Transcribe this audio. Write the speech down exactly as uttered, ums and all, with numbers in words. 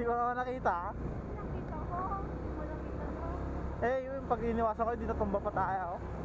Hindi ko naman nakita. Nakita ko. Hindi mo nakita mo. Eh, yung pag iniwasan ko, hindi natumba pa tayo.